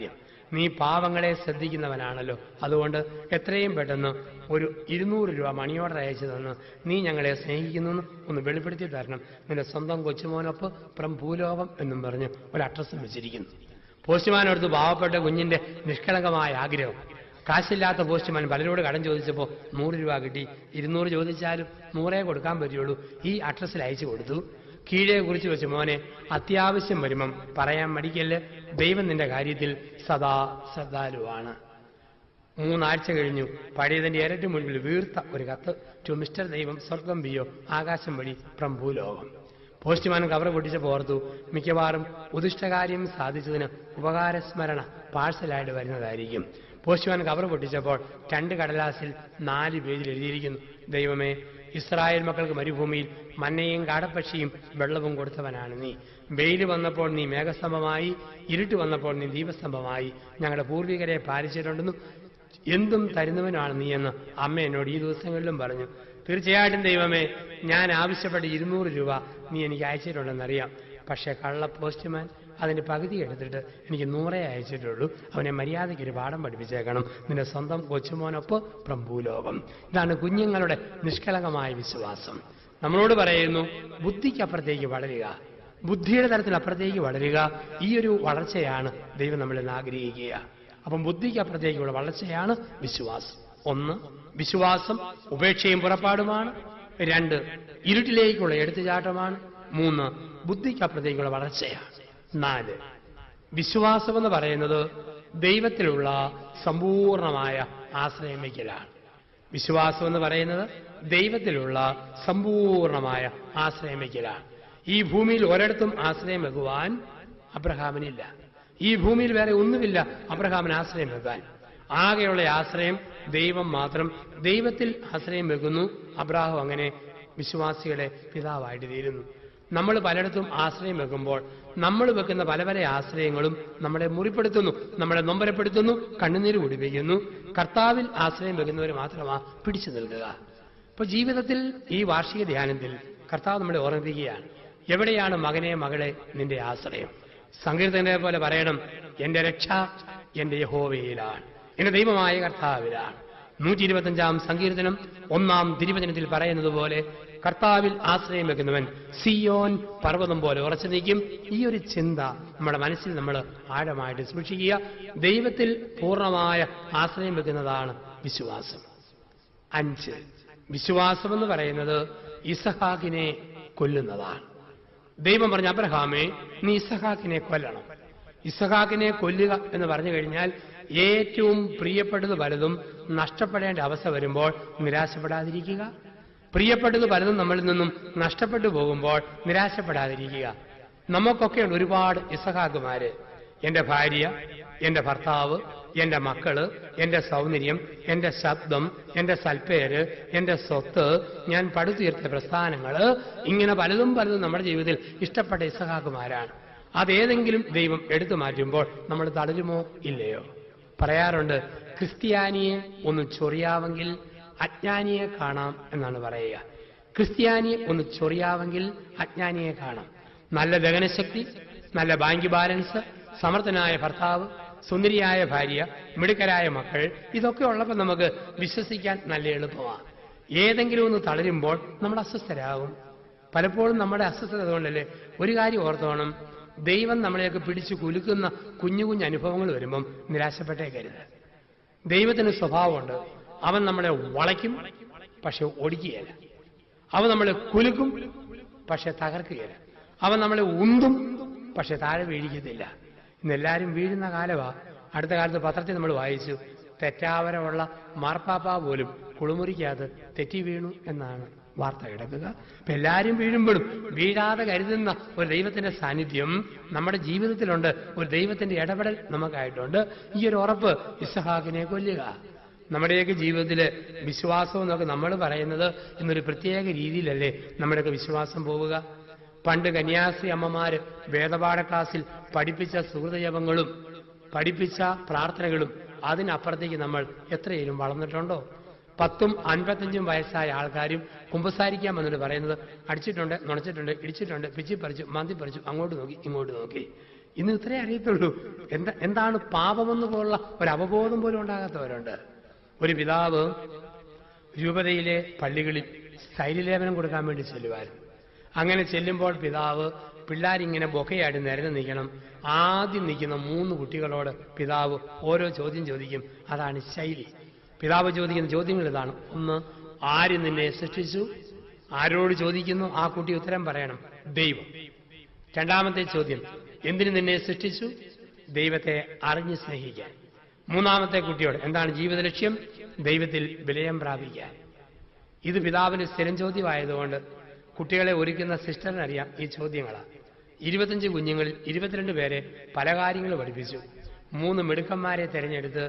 നീ പാവങ്ങളെ ശ്രദ്ധിക്കുന്നവനാണല്ലോ. അതുകൊണ്ട് എത്രയും പെട്ടെന്ന് ഒരു ഇരുന്നൂറ് രൂപ മണി ഓർഡർ അയച്ചു തന്ന് നീ ഞങ്ങളെ സ്നേഹിക്കുന്നു ഒന്ന് വെളിപ്പെടുത്തി തരണം. നിന്റെ സ്വന്തം കൊച്ചുമോനൊപ്പ് ഫ്രം ഭൂലോകം എന്നും പറഞ്ഞ് ഒരു അഡ്രസ്സും വെച്ചിരിക്കുന്നു. പോസ്റ്റ്മാനടുത്ത് പാവപ്പെട്ട കുഞ്ഞിന്റെ നിഷ്കളങ്കമായ ആഗ്രഹം. കാശില്ലാത്ത പോസ്റ്റ്മാൻ പലരോട് കടം ചോദിച്ചപ്പോൾ നൂറ് രൂപ കിട്ടി. ഇരുന്നൂറ് ചോദിച്ചാലും നൂറേ കൊടുക്കാൻ പറ്റുള്ളൂ. ഈ അഡ്രസ്സിൽ അയച്ചു കൊടുത്തു. കീഴെ കുറിച്ച് വെച്ച്, മോനെ അത്യാവശ്യം വരുമ്പം പറയാൻ മടിക്കല്ല്, ദൈവം നിന്റെ കാര്യത്തിൽ സദാ ശ്രദ്ധാലുവാണ്. മൂന്നാഴ്ച കഴിഞ്ഞു. പഴയതിന്റെ ഇരട്ടി മുൻപിൽ വീർത്ത ഒരു കത്ത്. ടു മിസ്റ്റർ ദൈവം സ്വർഗം ബിയോ, ആകാശം വഴി പ്രഭൂലോകം. പോസ്റ്റ്മാൻ കവർ പൊട്ടിച്ചപ്പോൾ ഓർത്തു, മിക്കവാറും ഉദിഷ്ടകാര്യം സാധിച്ചതിന് ഉപകാരസ്മരണ പാഴ്സലായിട്ട് വരുന്നതായിരിക്കും. പോസ്റ്റ്മാൻ കവർ പൊട്ടിച്ചപ്പോൾ രണ്ട് കടലാസിൽ നാല് പേജിൽ എഴുതിയിരിക്കുന്നു, ദൈവമേ, ഇസ്രായേൽ മക്കൾക്ക് മരുഭൂമിയിൽ മന്നയും കാടപ്പക്ഷിയും വെള്ളവും കൊടുത്തവനാണ് നീ. വെയിൽ വന്നപ്പോൾ നീ മേഘസ്തംഭമായി, ഇരുട്ട് വന്നപ്പോൾ നീ ദീപസ്തംഭമായി. ഞങ്ങളുടെ പൂർവികരെ പാലിച്ചിട്ടുണ്ടെന്നും എന്തും തരുന്നവനാണ് നീ എന്ന് അമ്മ എന്നോട് ഈ ദിവസങ്ങളിലും പറഞ്ഞു. തീർച്ചയായിട്ടും ദൈവമേ, ഞാൻ ആവശ്യപ്പെട്ട ഇരുന്നൂറ് രൂപ നീ എനിക്ക് അയച്ചിട്ടുണ്ടെന്നറിയാം. പക്ഷേ കള്ള പോസ്റ്റ്മാൻ അതിന്റെ പകുതി എടുത്തിട്ട് എനിക്ക് നൂറേ അയച്ചിട്ടുള്ളൂ. അവനെ മര്യാദയ്ക്ക് ഒരു പാഠം പഠിപ്പിച്ചേക്കണം. നിന്റെ സ്വന്തം കൊച്ചുമോനൊപ്പ് പ്രഭൂലോകം. ഇതാണ് കുഞ്ഞുങ്ങളുടെ നിഷ്കളങ്കമായ വിശ്വാസം. നമ്മളോട് പറയുന്നു, ബുദ്ധിക്കപ്പുറത്തേക്ക് വളരുക, ബുദ്ധിയുടെ തലത്തിനപ്പുറത്തേക്ക് വളരുക. ഈ ഒരു വളർച്ചയാണ് ദൈവം നമ്മളിൽ നിന്ന് ആഗ്രഹിക്കുക. അപ്പം ബുദ്ധിക്കപ്പുറത്തേക്കുള്ള വളർച്ചയാണ് വിശ്വാസം. ഒന്ന്, വിശ്വാസം ഉപേക്ഷയും പുറപ്പാടുമാണ്. രണ്ട്, ഇരുട്ടിലേക്കുള്ള എടുത്തുചാട്ടമാണ്. മൂന്ന്, ബുദ്ധിക്കപ്പുറത്തേക്കുള്ള വളർച്ചയാണ്. നാല്, വിശ്വാസമെന്ന് പറയുന്നത് ദൈവത്തിലുള്ള സമ്പൂർണമായ ആശ്രയം വയ്ക്കലാണ്. വിശ്വാസമെന്ന് പറയുന്നത് ദൈവത്തിലുള്ള സമ്പൂർണമായ ആശ്രയം വയ്ക്കലാണ്. ഈ ഭൂമിയിൽ ഒരിടത്തും ആശ്രയം വെക്കുവാൻ അബ്രഹാമിനില്ല. ഈ ഭൂമിയിൽ വേറെ ഒന്നുമില്ല അബ്രഹാമിന് ആശ്രയം വെക്കാൻ. ആകെയുള്ള ആശ്രയം ദൈവം മാത്രം. ദൈവത്തിൽ ആശ്രയം വെക്കുന്നു. അബ്രാഹാം അങ്ങനെ വിശ്വാസികളെ പിതാവായിട്ട് തീരുന്നു. നമ്മൾ പലയിടത്തും ആശ്രയം വെക്കുമ്പോൾ നമ്മൾ വെക്കുന്ന പല പല ആശ്രയങ്ങളും നമ്മളെ മുറിപ്പെടുത്തുന്നു, നമ്മളെ നൊമ്പരപ്പെടുത്തുന്നു, കണ്ണുനീര് കുടിപ്പിക്കുന്നു. കർത്താവിൽ ആശ്രയം വെക്കുന്നവർ മാത്രമാ പിടിച്ചു നിൽക്കുക. ഇപ്പൊ ജീവിതത്തിൽ ഈ വാർഷിക ധ്യാനത്തിൽ കർത്താവ് നമ്മളെ ഓർമ്മിപ്പിക്കുകയാണ്, എവിടെയാണ് മകനെ മകളെ നിന്റെ ആശ്രയം? സങ്കീർത്തനെ പോലെ പറയണം, എന്റെ രക്ഷ എന്റെ യഹോവയിലാണ്, എന്റെ ദൈവമായ കർത്താവിലാണ്. നൂറ്റി ഇരുപത്തഞ്ചാം സങ്കീർത്തനം ഒന്നാം തിരുവചനത്തിൽ പറയുന്നത് പോലെ കർത്താവിൽ ആശ്രയം വെക്കുന്നവൻ സിയോൻ പർവ്വതം പോലെ ഉറച്ചു നിൽക്കും. ഈ ഒരു ചിന്ത നമ്മുടെ മനസ്സിൽ നമ്മൾ ആഴമായിട്ട് സൂക്ഷിക്കുക. ദൈവത്തിൽ പൂർണ്ണമായ ആശ്രയം വെക്കുന്നതാണ് വിശ്വാസം. അഞ്ച്, വിശ്വാസമെന്ന് പറയുന്നത് ഇസഹാക്കിനെ കൊല്ലുന്നതാണ്. ദൈവം പറഞ്ഞ, അബ്രഹാമേ, നീ ഇസഹാക്കിനെ കൊല്ലണം. ഇസഹാക്കിനെ കൊല്ലുക എന്ന് പറഞ്ഞു കഴിഞ്ഞാൽ ഏറ്റവും പ്രിയപ്പെട്ടത് പലതും നഷ്ടപ്പെടേണ്ട അവസ്ഥ വരുമ്പോൾ നിരാശപ്പെടാതിരിക്കുക. പ്രിയപ്പെട്ടത് പലതും നമ്മളിൽ നിന്നും നഷ്ടപ്പെട്ടു പോകുമ്പോൾ നിരാശപ്പെടാതിരിക്കുക. നമുക്കൊക്കെയുണ്ട് ഒരുപാട് ഇസഹാക്കുമാര്. എന്റെ ഭാര്യ, എന്റെ ഭർത്താവ്, എന്റെ മക്കള്, എന്റെ സൗന്ദര്യം, എന്റെ ശബ്ദം, എന്റെ സൽപ്പേര്, എന്റെ സ്വത്ത്, ഞാൻ പടുത്തുയർത്തിയ പ്രസ്ഥാനങ്ങള്, ഇങ്ങനെ പലതും പലതും നമ്മുടെ ജീവിതത്തിൽ ഇഷ്ടപ്പെട്ട ഇസഹാക്കുമാരാണ്. അതേതെങ്കിലും ദൈവം എടുത്തു മാറ്റുമ്പോൾ നമ്മൾ തളരുമോ ഇല്ലയോ? പറയാറുണ്ട്, ക്രിസ്ത്യാനിയെ ഒന്ന് ചൊറിയാവെങ്കിൽ അജ്ഞാനിയെ കാണാം എന്നാണ് പറയുക. ക്രിസ്ത്യാനിയെ ഒന്ന് ചൊറിയാവെങ്കിൽ അജ്ഞാനിയെ കാണാം. നല്ല ദഹനശക്തി, നല്ല ബാങ്ക് ബാലൻസ്, സമർത്ഥനായ ഭർത്താവ്, സുന്ദരിയായ ഭാര്യ, മിടുക്കരായ മക്കൾ, ഇതൊക്കെ ഉള്ളപ്പോൾ നമുക്ക് വിശ്വസിക്കാൻ നല്ല എളുപ്പമാണ്. ഏതെങ്കിലും ഒന്ന് തളരുമ്പോൾ നമ്മൾ അസ്വസ്ഥരാകും. പലപ്പോഴും നമ്മുടെ അസ്വസ്ഥത കൊണ്ടല്ലേ. ഒരു കാര്യം ഓർത്തോണം, ദൈവം നമ്മളെയൊക്കെ പിടിച്ചു കുലുക്കുന്ന കുഞ്ഞു കുഞ്ഞു അനുഭവങ്ങൾ വരുമ്പം നിരാശപ്പെട്ടേക്കരുത്. ദൈവത്തിന് സ്വഭാവമുണ്ട്. അവൻ നമ്മളെ വളയ്ക്കും, പക്ഷെ ഒടിക്കുകയില്ല. അവൻ നമ്മളെ കുലുക്കും, പക്ഷെ തകർക്കുകയില്ല. അവൻ നമ്മളെ ഉന്തും, പക്ഷെ താഴെ വീഴിക്കത്തില്ല. ഇന്നെല്ലാവരും വീഴുന്ന കാലമാണ്. അടുത്ത കാലത്ത് പത്രത്തിൽ നമ്മൾ വായിച്ചു, തെറ്റാവരമുള്ള മാർപ്പാപ്പ പോലും കുളിമുറിക്കകത്ത് തെറ്റി വീണു എന്നാണ് വാർത്ത കിടക്കുക. അപ്പൊ എല്ലാവരും വീഴുമ്പോഴും വീഴാതെ കരുതുന്ന ഒരു ദൈവത്തിന്റെ സാന്നിധ്യം നമ്മുടെ ജീവിതത്തിലുണ്ട്. ഒരു ദൈവത്തിന്റെ ഇടപെടൽ നമുക്കായിട്ടുണ്ട്. ഈ ഒരു ഉറപ്പ് ഇസഹാക്കിനെ കൊല്ലുക. നമ്മുടെയൊക്കെ ജീവിതത്തില് വിശ്വാസം എന്നൊക്കെ നമ്മൾ പറയുന്നത് ഇന്നൊരു പ്രത്യേക രീതിയിലല്ലേ നമ്മുടെയൊക്കെ വിശ്വാസം പോവുക. പണ്ട് കന്യാസ്ത്രീ അമ്മമാര് വേദപാഠ ക്ലാസ്സിൽ പഠിപ്പിച്ച സുഹൃതജപങ്ങളും പഠിപ്പിച്ച പ്രാർത്ഥനകളും അതിനപ്പുറത്തേക്ക് നമ്മൾ എത്രയും വളർന്നിട്ടുണ്ടോ? പത്തും അൻപത്തഞ്ചും വയസ്സായ ആൾക്കാരും കുമ്പസാരിക്കാൻ വന്നിട്ട് പറയുന്നത്, അടിച്ചിട്ടുണ്ട്, നുണച്ചിട്ടുണ്ട്, ഇടിച്ചിട്ടുണ്ട്, പിച്ചിപ്പറിച്ചു, മാന്തിപ്പറിച്ചു, അങ്ങോട്ട് നോക്കി ഇങ്ങോട്ട് നോക്കി. ഇന്ന് ഇത്രേ അറിയത്തുള്ളൂ. എന്താ എന്താണ് പാപമെന്ന് പോലുള്ള ഒരു അവബോധം പോലും ഉണ്ടാകാത്തവരുണ്ട്. ഒരു പിതാവ് രൂപതയിലെ പള്ളികളിൽ സ്ഥൈര്യലേപനം കൊടുക്കാൻ വേണ്ടി ചെല്ലുവായിരുന്നു. അങ്ങനെ ചെല്ലുമ്പോൾ പിതാവ് പിള്ളേരിങ്ങനെ ബൊക്കയായിട്ട് നിരന്ന് നിൽക്കണം. ആദ്യം നിൽക്കുന്ന മൂന്ന് കുട്ടികളോട് പിതാവ് ഓരോ ചോദ്യം ചോദിക്കും. അതാണ് ശൈലി. പിതാവ് ചോദിക്കുന്ന ചോദ്യങ്ങൾ ഇതാണ്. ഒന്ന്, ആര് നിന്നെ സൃഷ്ടിച്ചു? ആരോട് ചോദിക്കുന്നു? ആ കുട്ടി ഉത്തരം പറയണം, ദൈവം. രണ്ടാമത്തെ ചോദ്യം, എന്തിന് നിന്നെ സൃഷ്ടിച്ചു? ദൈവത്തെ അറിഞ്ഞ് സ്നേഹിക്കാൻ. മൂന്നാമത്തെ കുട്ടിയോട് എന്താണ് ജീവിത ലക്ഷ്യം? ദൈവത്തിൽ വിലയം പ്രാപിക്കാൻ. ഇത് പിതാവിന് സ്ഥിരം ചോദ്യമായതുകൊണ്ട് കുട്ടികളെ ഒരുക്കുന്ന സിസ്റ്ററിനറിയാം ഈ ചോദ്യങ്ങളാണ്. ഇരുപത്തഞ്ച് കുഞ്ഞുങ്ങളിൽ ഇരുപത്തിരണ്ട് പേരെ പല കാര്യങ്ങൾ പഠിപ്പിച്ചു. മൂന്ന് മിടുക്കന്മാരെ തിരഞ്ഞെടുത്ത്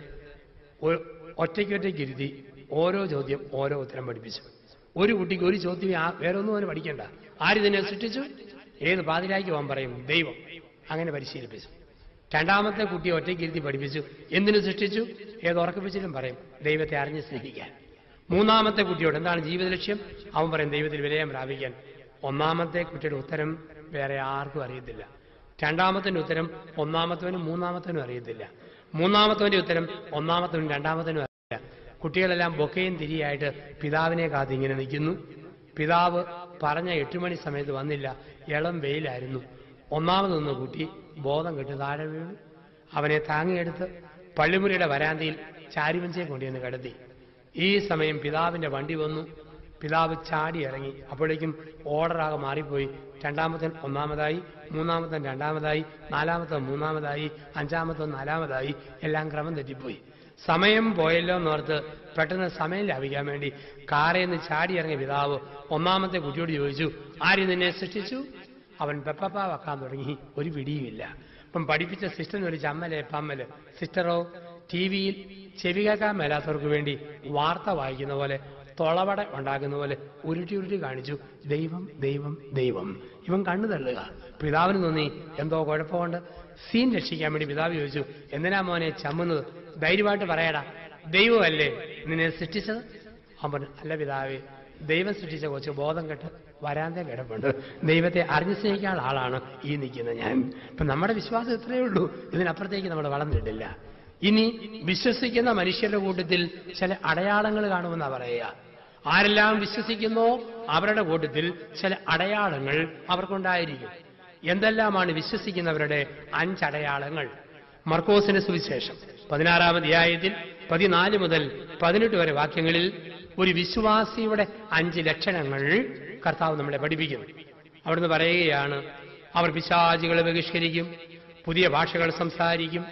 ഒറ്റയ്ക്കൊറ്റയ്ക്ക് ഇരുത്തി ഓരോ ചോദ്യം ഓരോ ഉത്തരം പഠിപ്പിച്ചു. ഒരു കുട്ടിക്ക് ഒരു ചോദ്യം വേറെ ഒന്നും അവന് പഠിക്കണ്ട. ആര് തന്നെ സൃഷ്ടിച്ചു? ഏത് പാതിരായ്ക്ക് പോകാൻ പറയും? ദൈവം. അങ്ങനെ പരിശീലിപ്പിച്ചു. രണ്ടാമത്തെ കുട്ടിയെ ഒറ്റയ്ക്ക് ഇരുത്തി പഠിപ്പിച്ചു. എന്തിനു സൃഷ്ടിച്ചു? ഏത് ഉറക്കപ്പിച്ചിലും പറയും ദൈവത്തെ അറിഞ്ഞ് സ്നേഹിക്കാൻ. മൂന്നാമത്തെ കുട്ടിയോട് എന്താണ് ജീവിത ലക്ഷ്യം? അവൻ പറയും ദൈവത്തിൽ വിലയം പ്രാപിക്കാൻ. ഒന്നാമത്തെ കുട്ടിയുടെ ഉത്തരം വേറെ ആർക്കും അറിയത്തില്ല. രണ്ടാമത്തിന്റെ ഉത്തരം ഒന്നാമത്തവനും മൂന്നാമത്തവനും അറിയത്തില്ല. മൂന്നാമത്തവന്റെ ഉത്തരം ഒന്നാമത്തവനും രണ്ടാമത്തവനും അറിയില്ല. കുട്ടികളെല്ലാം ബൊക്കയും തിരിയായിട്ട് പിതാവിനെ കാത്ത് ഇങ്ങനെ നിൽക്കുന്നു. പിതാവ് പറഞ്ഞ എട്ടുമണി സമയത്ത് വന്നില്ല. ഇളം വെയിലായിരുന്നു. ഒന്നാമത് നിന്ന് കുട്ടി ബോധം കെട്ട് താഴെ വീണു. അവനെ താങ്ങിയെടുത്ത് പള്ളിമുറിയുടെ വരാന്തയിൽ ചാരിമഞ്ചയെ കൊണ്ടുവന്ന് കിടത്തി. ഈ സമയം പിതാവിന്റെ വണ്ടി വന്നു. പിതാവ് ചാടി ഇറങ്ങി. അപ്പോഴേക്കും ഓർഡറാകെ മാറിപ്പോയി. രണ്ടാമത്തൻ ഒന്നാമതായി, മൂന്നാമത്തൻ രണ്ടാമതായി, നാലാമത്തൻ മൂന്നാമതായി, അഞ്ചാമത്തൻ നാലാമതായി. എല്ലാം ക്രമം തെറ്റിപ്പോയി. സമയം പോയല്ലോ എന്നോർത്ത് പെട്ടെന്ന് സമയം ലാഭിക്കാൻ വേണ്ടി കാറിൽ നിന്ന് ചാടി ഇറങ്ങിയ പിതാവ് ഒന്നാമത്തെ കുട്ടിയോട് ചോദിച്ചു, ആര് നിന്നെ സൃഷ്ടിച്ചു? അവൻ പെപ്പപ്പ വെക്കാൻ തുടങ്ങി. ഒരു പിടിയുമില്ല. അപ്പം പഠിപ്പിച്ച സിസ്റ്ററിന് ഒരു ചമ്മല് പമ്മല്. സിസ്റ്ററോ ടി വിയിൽ ചെവി കേൾക്കാൻ മേലാത്തവർക്ക് വേണ്ടി വാർത്ത വായിക്കുന്ന പോലെ തൊളവട ഉണ്ടാക്കുന്ന പോലെ ഉരുട്ടി ഉരുട്ടി കാണിച്ചു. ദൈവം ദൈവം ദൈവം. ഇവൻ കണ്ണു തള്ളുക. പിതാവിന് തോന്നി എന്തോ കുഴപ്പമുണ്ട്. സീൻ രക്ഷിക്കാൻ വേണ്ടി പിതാവ് ചോദിച്ചു, എന്തിനാ മോനെ ചമ്മുന്നത്? ധൈര്യമായിട്ട് പറയടാ, ദൈവമല്ലേ നിന്നെ സൃഷ്ടിച്ചത്? അവൻ അല്ല പിതാവേ, ദൈവം സൃഷ്ടിച്ച കൊച്ചു ബോധം കെട്ട് വരാന്തേ കിടപ്പുണ്ട്. ദൈവത്തെ അറിഞ്ഞു സ്നേഹിക്കാനുള്ള ആളാണ് ഈ നിൽക്കുന്ന ഞാൻ. ഇപ്പം നമ്മുടെ വിശ്വാസം ഇത്രയേ ഉള്ളൂ. ഇതിനപ്പുറത്തേക്ക് നമ്മൾ വളർന്നിട്ടില്ല. ഇനി വിശ്വസിക്കുന്ന മനുഷ്യരുടെ കൂട്ടത്തിൽ ചില അടയാളങ്ങൾ കാണുമെന്നാണ് പറയുക. ആരെല്ലാം വിശ്വസിക്കുന്നോ അവരുടെ കൂട്ടത്തിൽ ചില അടയാളങ്ങൾ അവർക്കുണ്ടായിരിക്കും. എന്തെല്ലാമാണ് വിശ്വസിക്കുന്നവരുടെ അഞ്ചടയാളങ്ങൾ? മർക്കോസിന്റെ സുവിശേഷം പതിനാറാം അധ്യായത്തിൽ പതിനാല് മുതൽ പതിനെട്ട് വരെ വാക്യങ്ങളിൽ ഒരു വിശ്വാസിയുടെ അഞ്ച് ലക്ഷണങ്ങൾ കർത്താവ് നമ്മളെ പഠിപ്പിക്കുന്നു. അവിടുന്ന് പറയുകയാണ്, അവർ പിശാചുകളെ ബഹിഷ്കരിക്കും, പുതിയ ഭാഷകൾ സംസാരിക്കും,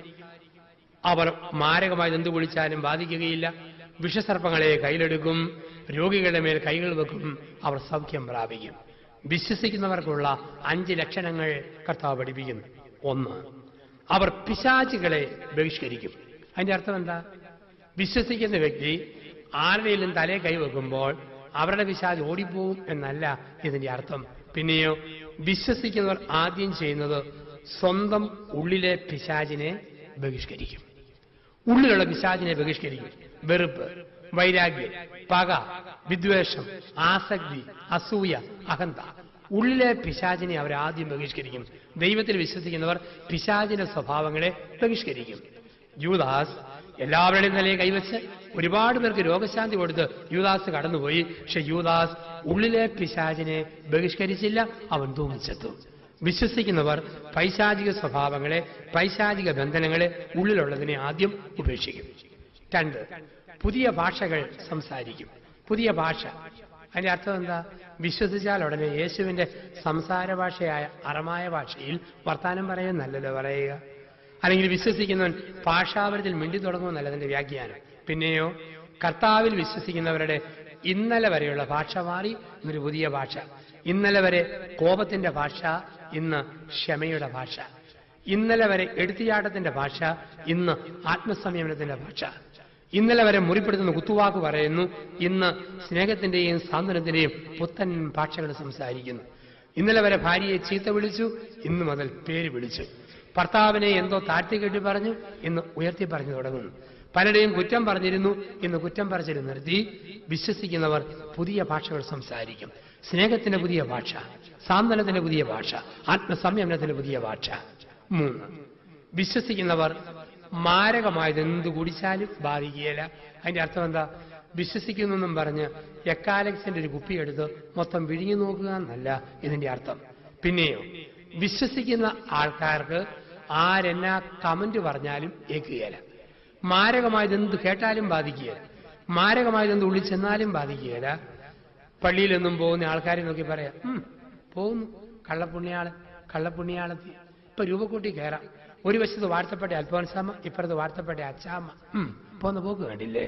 അവർ മാരകമായി എന്തു വിളിച്ചാലും ബാധിക്കുകയില്ല, വിഷസർപ്പങ്ങളെ കയ്യിലെടുക്കും, രോഗികളുടെ മേൽ കൈകൾ വെക്കും, അവർ സൗഖ്യം പ്രാപിക്കും. വിശ്വസിക്കുന്നവർക്കുള്ള അഞ്ച് ലക്ഷണങ്ങൾ കർത്താവ് പഠിപ്പിക്കുന്നു. ഒന്ന്, അവർ പിശാചുകളെ ബഹിഷ്കരിക്കും. അതിന്റെ അർത്ഥം എന്താ? വിശ്വസിക്കുന്ന വ്യക്തി ആരുടെയും തലേ കൈവെക്കുമ്പോൾ അവരുടെ പിശാച് ഓടിപ്പോവും എന്നല്ല ഇതിന്റെ അർത്ഥം. പിന്നെയോ വിശ്വസിക്കുന്നവർ ആദ്യം ചെയ്യുന്നത് സ്വന്തം ഉള്ളിലെ പിശാചിനെ ബഹിഷ്കരിക്കും. ഉള്ളിലുള്ള പിശാചിനെ ബഹിഷ്കരിക്കും. വെറുപ്പ്, വൈരാഗ്യം, പക, വിദ്വേഷം, ആസക്തി, അസൂയ, അഹന്ത. ഉള്ളിലെ പിശാചിനെ അവർ ആദ്യം ബഹിഷ്കരിക്കും. ദൈവത്തിൽ വിശ്വസിക്കുന്നവർ പിശാചിന്റെ സ്വഭാവങ്ങളെ ബഹിഷ്കരിക്കും. യൂദാസ് എല്ലാവരുടെയും തലയെ കൈവച്ച് ഒരുപാട് പേർക്ക് രോഗശാന്തി കൊടുത്ത് യൂദാസ് കടന്നുപോയി. പക്ഷെ യൂദാസ് ഉള്ളിലെ പിശാചിനെ ബഹിഷ്കരിച്ചില്ല. അവൻ തൂങ്ങിച്ചെത്തു. വിശ്വസിക്കുന്നവർ പൈശാചിക സ്വഭാവങ്ങളെ, പൈശാചിക ബന്ധനങ്ങളെ, ഉള്ളിലുള്ളതിനെ ആദ്യം ഉപേക്ഷിക്കും. രണ്ട്, പുതിയ ഭാഷകൾ സംസാരിക്കും. പുതിയ ഭാഷ, അതിന്റെ അർത്ഥം എന്താ? വിശ്വസിച്ചാൽ ഉടനെ യേശുവിന്റെ സംസാര ഭാഷയായ അറമായ ഭാഷയിൽ വർത്താനം പറയുന്നല്ലോ പറയുക. അല്ലെങ്കിൽ വിശ്വസിക്കുന്നവൻ ഭാഷാപരത്തിൽ മിണ്ടി തുടങ്ങുമെന്നല്ല അതിന്റെ വ്യാഖ്യാനം. പിന്നെയോ കർത്താവിൽ വിശ്വസിക്കുന്നവരുടെ ഇന്നലെ വരെയുള്ള ഭാഷ മാറി ഇന്നൊരു പുതിയ ഭാഷ. ഇന്നലെ വരെ കോപത്തിന്റെ ഭാഷ, ഇന്ന് ക്ഷമയുടെ ഭാഷ. ഇന്നലെ വരെ എടുത്തിയാട്ടത്തിന്റെ ഭാഷ, ഇന്ന് ആത്മസംയമനത്തിന്റെ ഭാഷ. ഇന്നലെ വരെ മുറിപ്പെടുത്തുന്ന കുത്തുവാക്ക് പറയുന്നു, ഇന്ന് സ്നേഹത്തിന്റെയും സാന്ത്വനത്തിന്റെയും പുത്തൻ ഭാഷകൾ സംസാരിക്കുന്നു. ഇന്നലെ വരെ ഭാര്യയെ ചീത്ത വിളിച്ചു, ഇന്നു മുതൽ പേര് വിളിച്ചു. ഭർത്താവിനെ എന്തോ താഴ്ത്തിക്കെട്ടി പറഞ്ഞു, ഇന്ന് ഉയർത്തി പറഞ്ഞു തുടങ്ങുന്നു. പലരുടെയും കുറ്റം പറഞ്ഞിരുന്നു, ഇന്ന് കുറ്റം പറച്ചിൽ നിർത്തി. വിശ്വസിക്കുന്നവർ പുതിയ ഭാഷകൾ സംസാരിക്കും. സ്നേഹത്തിന്റെ പുതിയ ഭാഷ, സാന്ത്വനത്തിന്റെ പുതിയ ഭാഷ, ആത്മസംയമനത്തിന്റെ പുതിയ ഭാഷ. മൂന്ന്, വിശ്വസിക്കുന്നവർ മാരകമായതെന്ത് കുടിച്ചാലും ബാധിക്കുകയില്ല. അതിന്റെ അർത്ഥം എന്താ? വിശ്വസിക്കുന്നെന്നും പറഞ്ഞ് എക്കാലക്സിന്റെ ഒരു കുപ്പിയെടുത്ത് മൊത്തം വിഴിഞ്ഞു നോക്കുക എന്നല്ല ഇതിന്റെ അർത്ഥം. പിന്നെയോ വിശ്വസിക്കുന്ന ആൾക്കാർക്ക് ആരെന്നാ കമന്റ് പറഞ്ഞാലും ഏക്കുകയില്ല. മാരകമായതെന്ത് കേട്ടാലും ബാധിക്കുകയില്ല. മാരകമായതെന്ത് ഉള്ളിൽ ചെന്നാലും ബാധിക്കുകയില്ല. പള്ളിയിലൊന്നും പോകുന്ന ആൾക്കാരെ നോക്കി പറയാം, പോകുന്നു കള്ളപ്പുണ്യാളൻ കള്ളപ്പുണ്യാളത്തി. ഇപ്പൊ രൂപക്കൂട്ടി കയറാം. ഒരു വശത്ത് വാഴ്ത്തപ്പെട്ട അൽഫോൻസാമ്മ, ഇപ്പുറത്ത് വാഴ്ത്തപ്പെട്ട അച്ചാമ്മ. പോന്ന പോക്ക് കണ്ടില്ലേ?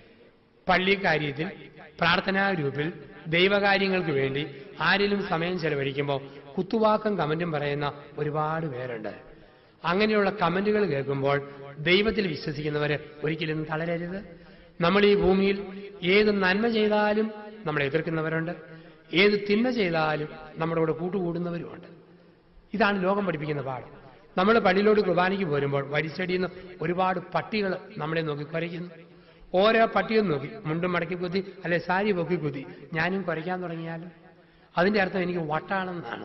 പള്ളി കാര്യത്തിൽ, പ്രാർത്ഥനാ ഗ്രൂപ്പിൽ, ദൈവകാര്യങ്ങൾക്ക് വേണ്ടി ആരിലും സമയം ചെലവഴിക്കുമ്പോൾ കുത്തുവാക്കും കമന്റും പറയുന്ന ഒരുപാട് പേരുണ്ട്. അങ്ങനെയുള്ള കമന്റുകൾ കേൾക്കുമ്പോൾ ദൈവത്തിൽ വിശ്വസിക്കുന്നവര് ഒരിക്കലും തളരരുത്. നമ്മൾ ഈ ഭൂമിയിൽ ഏത് നന്മ ചെയ്താലും നമ്മളെ എതിർക്കുന്നവരുണ്ട്, ഏത് തിന്മ ചെയ്താലും നമ്മുടെ കൂടെ കൂട്ടുകൂടുന്നവരുമുണ്ട്. ഇതാണ് ലോകം പഠിപ്പിക്കുന്ന പാഠം. നമ്മൾ പള്ളിയിലോട്ട് കുർബാനയ്ക്ക് പോരുമ്പോൾ വരിച്ചടിയിൽ നിന്ന് ഒരുപാട് പട്ടികൾ നമ്മളെ നോക്കി കുരയ്ക്കുന്നു. ഓരോ പട്ടിയും നോക്കി മുണ്ടും മടക്കി കുത്തി, അല്ലെ സാരി പൊക്കി കുത്തി ഞാനും കുരയ്ക്കാൻ തുടങ്ങിയാലും അതിന്റെ അർത്ഥം എനിക്ക് വട്ടാണെന്നാണ്.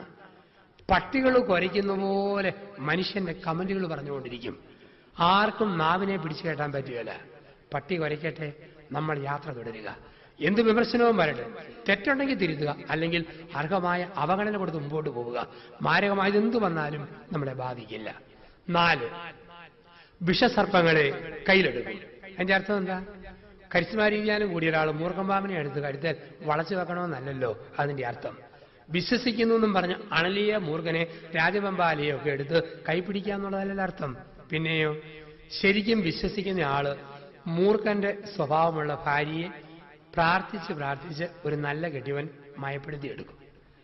പട്ടികൾ കുരയ്ക്കുന്ന പോലെ മനുഷ്യന്റെ കമന്റുകൾ പറഞ്ഞുകൊണ്ടിരിക്കും. ആർക്കും നാവിനെ പിടിച്ചു കെട്ടാൻ പറ്റുകയില്ല. പട്ടി കുരയ്ക്കട്ടെ, നമ്മൾ യാത്ര തുടരുക. എന്ത് വിമർശനവും വരട്ടെ, തെറ്റുണ്ടെങ്കിൽ തിരുത്തുക, അല്ലെങ്കിൽ അർഹമായ അവഗണന കൊടുത്ത് മുമ്പോട്ട് പോവുക. മാരകമായത് എന്തു വന്നാലും നമ്മളെ ബാധിക്കില്ല. നാല്, വിഷസർപ്പങ്ങളെ കയ്യിലെടുക്കും. അതിന്റെ അർത്ഥം എന്താ? കരിസ്മാരിക്കാനും കൂടിയ ഒരാൾ മൂർഖമ്പാമ്പിനെ എടുത്ത് കരുത്താൽ വളച്ചു വെക്കണമെന്നല്ലല്ലോ അതിന്റെ അർത്ഥം. വിശ്വസിക്കുന്നു എന്നും പറഞ്ഞ് അണലിയ മൂർഖനെ രാജവെമ്പാലയോ ഒക്കെ എടുത്ത് കൈപ്പിടിക്കാന്നുള്ളതല്ല അർത്ഥം. പിന്നെയോ ശരിക്കും വിശ്വസിക്കുന്ന ആള് മൂർഖന്റെ സ്വഭാവമുള്ള ഭാര്യയെ പ്രാർത്ഥിച്ച് പ്രാർത്ഥിച്ച് ഒരു നല്ല കെട്ടിയവൻ മയപ്പെടുത്തിയെടുക്കും.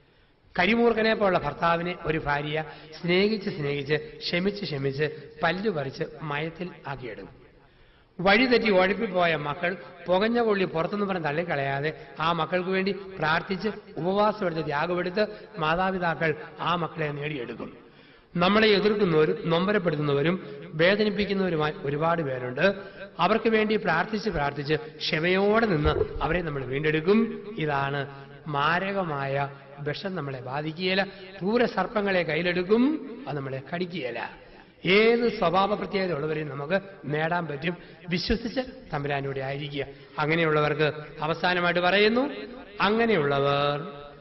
കരിമൂർഖനെ പോലുള്ള ഭർത്താവിനെ ഒരു ഭാര്യ സ്നേഹിച്ച് സ്നേഹിച്ച് ക്ഷമിച്ച് ക്ഷമിച്ച് പല്ലു പറിച്ച് മയത്തിൽ ആക്കിയെടുക്കും. വഴിതെറ്റി ഒഴപ്പിപ്പോയ മക്കൾ പുകഞ്ഞ കൊള്ളി പുറത്തുനിന്ന് പറഞ്ഞ് തള്ളിക്കളയാതെ ആ മക്കൾക്ക് വേണ്ടി പ്രാർത്ഥിച്ച് ഉപവാസമെടുത്ത് ത്യാഗമെടുത്ത് മാതാപിതാക്കൾ ആ മക്കളെ നേടിയെടുക്കും. നമ്മളെ എതിർക്കുന്നവരും നൊമ്പരപ്പെടുത്തുന്നവരും വേദനിപ്പിക്കുന്നവരുമായി ഒരുപാട് പേരുണ്ട്. അവർക്ക് വേണ്ടി പ്രാർത്ഥിച്ച് പ്രാർത്ഥിച്ച് ക്ഷമയോടെ നിന്ന് അവരെ നമ്മൾ വീണ്ടെടുക്കും. ഇതാണ് മാരകമായ വിഷം നമ്മളെ ബാധിക്കുകയില്ല. ക്രൂര സർപ്പങ്ങളെ കയ്യിലെടുക്കും, അത് നമ്മളെ കടിക്കുകയില്ല. ഏത് സ്വഭാവ പ്രത്യേകത ഉള്ളവരെയും നമുക്ക് നേടാൻ പറ്റും, വിശ്വസിച്ച് തമ്പുരാനൂടെ ആയിരിക്കുക. അങ്ങനെയുള്ളവർക്ക് അവസാനമായിട്ട് പറയുന്നു, അങ്ങനെയുള്ളവർ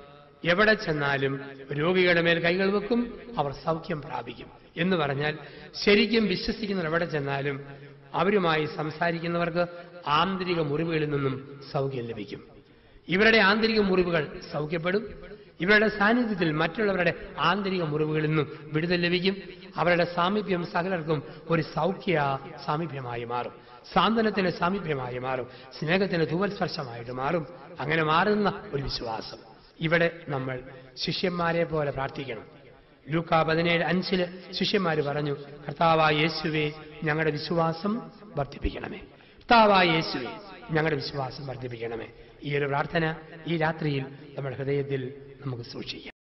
എവിടെ ചെന്നാലും രോഗികളുടെ മേൽ കൈകൾ വെക്കും, അവർ സൗഖ്യം പ്രാപിക്കും എന്ന് പറഞ്ഞാൽ ശരിക്കും വിശ്വസിക്കുന്നവർ എവിടെ ചെന്നാലും അവരുമായി സംസാരിക്കുന്നവർക്ക് ആന്തരിക മുറിവുകളിൽ നിന്നും സൗഖ്യം ലഭിക്കും. ഇവരുടെ ആന്തരിക മുറിവുകൾ സൗഖ്യപ്പെടും. ഇവരുടെ സാന്നിധ്യത്തിൽ മറ്റുള്ളവരുടെ ആന്തരിക മുറിവുകളിൽ നിന്നും വിടുതൽ ലഭിക്കും. അവരുടെ സാമീപ്യം സകലർക്കും ഒരു സൗഖ്യ സാമീപ്യമായി മാറും, സാന്ത്വനത്തിന് സാമീപ്യമായി മാറും, സ്നേഹത്തിന് തൂവൽസ്പർശമായിട്ട് മാറും. അങ്ങനെ മാറുന്ന ഒരു വിശ്വാസം. ഇവിടെ നമ്മൾ ശിഷ്യന്മാരെ പോലെ പ്രാർത്ഥിക്കണം. ലൂക്കാ പതിനേഴ് അഞ്ചില് ശിഷ്യന്മാര് പറഞ്ഞു, കർത്താവായ യേശുവേ ഞങ്ങളുടെ വിശ്വാസം വർദ്ധിപ്പിക്കണമേ. കർത്താവായ യേശുവേ ഞങ്ങളുടെ വിശ്വാസം വർദ്ധിപ്പിക്കണമേ. ഈ ഒരു പ്രാർത്ഥന ഈ രാത്രിയിൽ നമ്മുടെ ഹൃദയത്തിൽ നമുക്ക് സൂക്ഷിക്കാം.